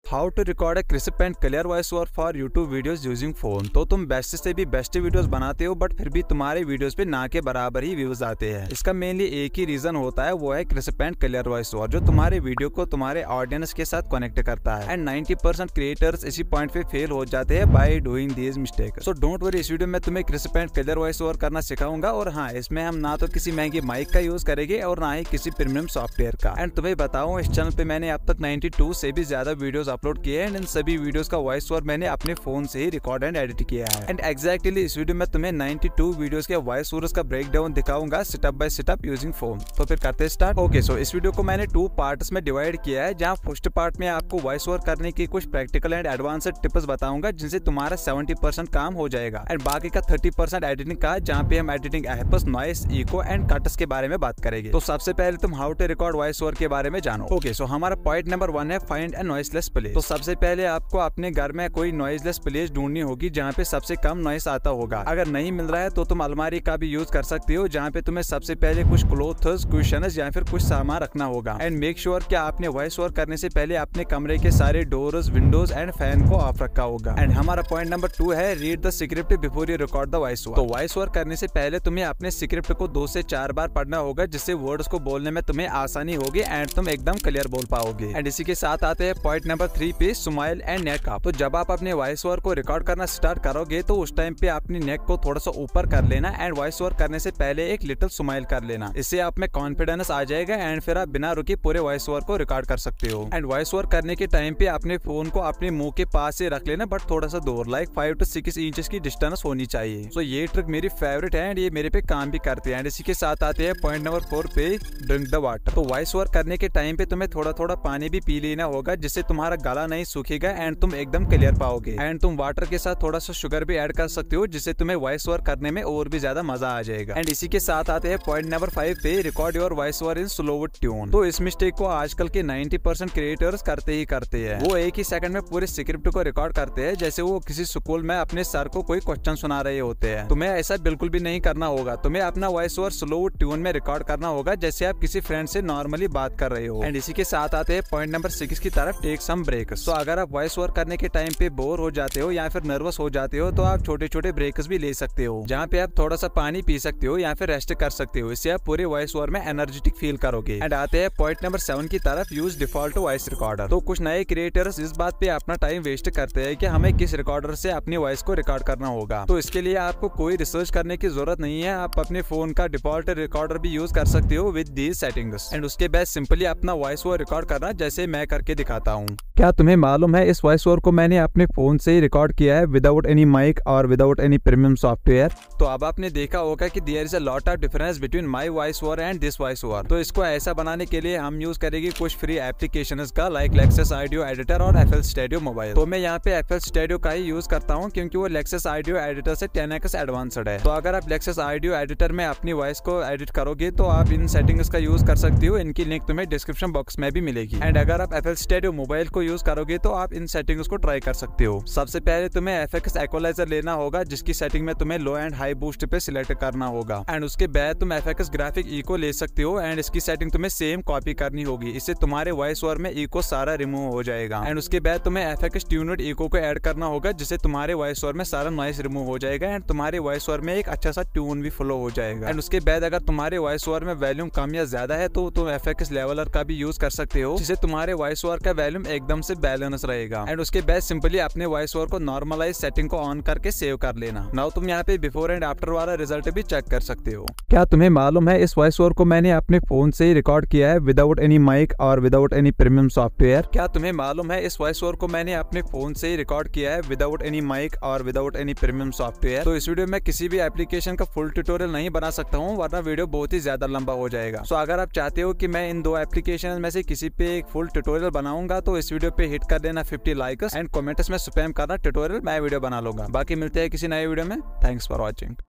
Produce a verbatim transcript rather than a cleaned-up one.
How to record a crisp and clear voice over for YouTube videos using phone. तो तुम best से भी best videos बनाते हो बट फिर भी तुम्हारे वीडियोस पे ना के बराबर ही व्यूज आते हैं। इसका मेनली एक ही रीजन होता है, वो है crisp and clear voice over, जो तुम्हारे वीडियो को तुम्हारे ऑडियंस के साथ कनेक्ट करता है। एंड नाइंटी परसेंट क्रिएटर्स इसी पॉइंट पे फेल हो जाते हैं by doing these mistake. So don't worry, इस वीडियो में तुम्हें crisp and clear voice over करना सिखाऊंगा। और हाँ, इसमें हम ना तो किसी महंगी माइक का यूज करेंगे और ना ही किसी प्रीमियम सॉफ्टवेयर का। एंड तुम्हें बताऊं, इस चैनल पे मैंने अब तक बानवे से भी ज्यादा वीडियोस अपलोड किए हैं। सभी वीडियोस का वॉइस ओवर मैंने अपने फोन से ही रिकॉर्ड एंड एडिट किया है। एंड एक्जैक्टली इस वीडियो में तुम्हें बानवे वीडियोस के वॉइस ओवर्स का ब्रेकडाउन दिखाऊंगा step by step using phone. तो फिर करते हैं स्टार्ट। ओके, सो इस वीडियो को मैंने टू पार्ट्स में डिवाइड किया है, जहां फर्स्ट पार्ट में आपको वॉइस ओवर करने की कुछ प्रैक्टिकल एंड एडवांस्ड टिप्स बताऊंगा, जिनसे तुम्हारा सेवेंटी परसेंट काम हो जाएगा। एंड बाकी का थर्टी परसेंट एडिटिंग का, जहाँ पे हम editing apps, noise, echo and cuts के बारे में बात करेंगे। तो सबसे पहले तुम how to record voice over के बारे में जानो। ओके, सो हमारा पॉइंट नंबर वन है फाइंड ए नॉइसलेस प्लेस। तो सबसे पहले आपको अपने घर में कोई नॉइसलेस प्लेस ढूंढनी होगी जहाँ पे सबसे कम नॉइस आता होगा। अगर नहीं मिल रहा है तो तुम अलमारी का भी यूज कर सकते हो, जहाँ पे तुम्हें सबसे पहले कुछ क्लोथ्स, कुशन्स या फिर कुछ सामान रखना होगा। एंड मेक श्योर कि आपने वॉइस ओवर करने से पहले अपने कमरे के सारे डोर्स, विंडोज एंड फैन को ऑफ रखा होगा। एंड हमारा पॉइंट नंबर टू है read the script before you record the voice over. तो वॉइस ओवर करने से पहले तुम्हें अपने स्क्रिप्ट को दो से चार बार पढ़ना होगा, जिससे वर्ड्स को बोलने में तुम्हें आसानी होगी एंड तुम एकदम क्लियर बोल पाओगे। एंड इसी के साथ आते हैं पॉइंट नंबर थ्री पे, स्माइल एंड नेक अप। तो जब आप अपने वॉइस ओवर को रिकॉर्ड करना स्टार्ट करोगे तो उस टाइम पे अपनी नेक को थोड़ा सा ऊपर कर लेना एंड वॉइस ओवर करने से पहले एक लिटिल स्माइल कर लेना। इससे आप में कॉन्फिडेंस आ जाएगा एंड फिर आप बिना रुके पूरे वॉइस ओवर को रिकॉर्ड कर सकते हो। एंड वॉइस ओवर करने के टाइम पे अपने फोन को अपने मुंह के पास से रख लेना, बट थोड़ा सा दूर, like five to six inches की डिस्टेंस होनी चाहिए। सो ये ट्रिक मेरी फेवरेट है एंड ये मेरे पे काम भी करते हैं। एंड इसी के साथ आते हैं पॉइंट नंबर फोर पे, ड्रिंक द वाटर। तो वॉइस ओवर करने के टाइम पे तुम्हें थोड़ा थोड़ा पानी भी पी लेना होगा, जिससे तुम्हारा गला नहीं सूखेगा एंड तुम एकदम क्लियर पाओगे। एंड तुम वाटर के साथ थोड़ा सा शुगर भी ऐड कर सकते हो, जिससे तुम्हें वॉइस ओवर करने में और भी ज्यादा मजा आ जाएगा। एंड इसी के साथ आते हैं पॉइंट नंबर फाइव पे, record your voice over in slow tune. तो इस मिस्टेक को आजकल के नाइंटी परसेंट क्रिएटर्स करते ही करते हैं। वो एक ही सेकंड में पूरे स्क्रिप्ट को रिकॉर्ड करते हैं, जैसे वो किसी स्कूल में अपने सर को कोई क्वेश्चन सुना रहे होते हैं। तुम्हें ऐसा बिल्कुल भी नहीं करना होगा। तुम्हें अपना वॉइस ओवर स्लो ट्यून में रिकॉर्ड करना होगा, जैसे आप किसी फ्रेंड से नॉर्मली बात कर रहे हो। एंड इसी के साथ आते हैं पॉइंट नंबर सिक्स की तरफ, टेक सम ब्रेक्स। तो अगर आप वॉइस ओवर करने के टाइम पे बोर हो जाते हो या फिर नर्वस हो जाते हो, तो आप छोटे छोटे ब्रेक्स भी ले सकते हो, जहाँ पे आप थोड़ा सा पानी पी सकते हो या फिर रेस्ट कर सकते हो। इससे आप पूरे वॉइस ओवर में एनर्जेटिक फील करोगे। एंड आते हैं पॉइंट नंबर सेवन की तरफ, यूज डिफॉल्ट वॉइस रिकॉर्डर। तो कुछ नए क्रिएटर्स इस बात पे अपना टाइम वेस्ट करते हैं कि हमें किस रिकॉर्डर से अपनी वॉइस को रिकॉर्ड करना होगा। तो इसके लिए आपको कोई रिसर्च करने की जरूरत नहीं है। आप अपने फोन का डिफॉल्ट रिकॉर्डर भी यूज कर सकते हो विद दीज सेटिंग्स। एंड उसके बाद सिंपली अपना वॉइस ओवर रिकॉर्ड करना, जैसे मैं करके दिखाता हूँ। क्या तुम्हें मालूम है, इस वॉइस ओवर को मैंने अपने फोन से ही रिकॉर्ड किया है विदाउट एनी माइक और विदाउट एनी प्रीमियम सॉफ्टवेयर। तो अब आपने देखा होगा कि there is a lot of difference between my voice over and this voice over. तो इसको ऐसा बनाने के लिए हम यूज करेंगे कुछ फ्री एप्लीकेशंस का, लाइक लेक्सस ऑडियो एडिटर और एफ एल स्टूडियो मोबाइल। तो मैं यहाँ पे एफ एल स्टूडियो का ही यूज करता हूँ, क्योंकि वो लेक्सस ऑडियो एडिटर से टेन एक्स एडवांस्ड है। तो अगर आप लेक्सस ऑडियो एडिटर में अपनी वॉइस को एडिट करोगे तो आप इन सेटिंग्स का यूज कर सकते हो। इनकी लिंक तुम्हें डिस्क्रिप्शन बॉक्स में भी मिलेगी। एंड अगर आप एफ एल स्टूडियो मोबाइल को यूज करोगे तो आप इन सेटिंग्स को ट्राई कर सकते हो। सबसे पहले तुम्हें एफ एक्स इक्वलाइजर लेना होगा, जिसकी सेटिंग में तुम्हें लो एंड हाई बूस्ट पे सिलेक्ट करना होगा। एंड उसके बाद तुम एफ एक्स ग्राफिक इको ले सकते हो एंड इसकी सेटिंग तुम्हें सेम कॉपी करनी होगी। इससे तुम्हारे वॉइस ओवर में इको सारा रिमूव हो जाएगा। एंड उसके बाद तुम्हें एफ एक्स ट्यून्ड इको को ऐड करना होगा, जिससे तुम्हारे वॉइस ओवर में सारा नॉइस रिमूव हो जाएगा एंड तुम्हारे वॉइस ओवर में एक अच्छा सा ट्यून भी फ्लो हो जाएगा। एंड उसके बाद अगर तुम्हारे वॉइस ओवर में वॉल्यूम कम या ज्यादा है तो तुम एफ एक्स लेवलर का भी यूज कर सकते हो, जिससे तुम्हारे वॉइस ओवर का वॉल्यूम एकदम से बैलेंस रहेगा। एंड उसके बाद सिंपली अपने वॉइस ओवर को नॉर्मलाइज सेटिंग को ऑन करके सेव कर लेना। नाउ तुम यहाँ पे बिफोर एंड आफ्टर वाला रिजल्ट भी चेक कर सकते हो। क्या तुम्हें मालूम है, इस वॉइस ओवर को मैंने अपने फोन से ही रिकॉर्ड किया है विदाउट एनी माइक और विदाउट एनी प्रीमियम सॉफ्टवेयर। क्या तुम्हें मालूम है, इस वॉइस ओवर को मैंने अपने फोन से ही रिकॉर्ड किया है विदाउट एनी माइक और विदाउट एनी प्रीमियम सॉफ्टवेयर। तो इस वीडियो में किसी भी एप्लीकेशन का फुल ट्यूटोरियल नहीं बना सकता हूँ, वरना वीडियो बहुत ही ज्यादा लंबा हो जाएगा। सो अगर आप चाहते हो कि मैं इन दो एप्लीकेशन में से किसी पे एक फुल ट्यूटोरियल बनाऊंगा, तो इस वीडियो पे हिट कर देना फिफ्टी लाइक्स एंड कमेंट्स में स्पैम करना ट्यूटोरियल, मैं वीडियो बना लूंगा। बाकी मिलते हैं किसी नए वीडियो में। Thanks for watching.